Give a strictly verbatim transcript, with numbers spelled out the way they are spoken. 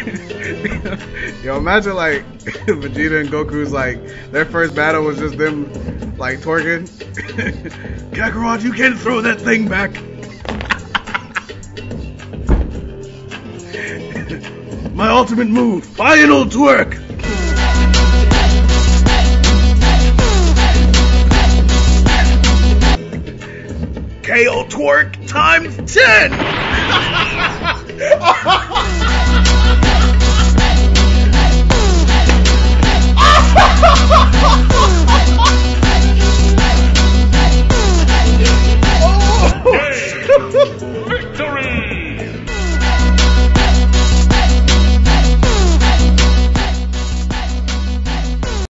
Yo, imagine like Vegeta and Goku's like their first battle was just them like twerking. Kakarot, you can't throw that thing back. My ultimate move, final twerk. K O twerk times ten.